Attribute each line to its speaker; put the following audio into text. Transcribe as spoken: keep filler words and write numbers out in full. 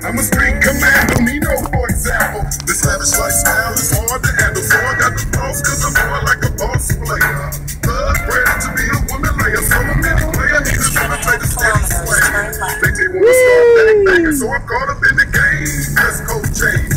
Speaker 1: I'm a street commando, me no for example. This lavish lifestyle is hard to handle, so I got the boss, cause I'm more like a boss player. Thug ready to be a woman layer, so many player niggas wanna play the steady sway. Think they wanna start bang banging, so I'm caught up in the game. Let's go, Jay.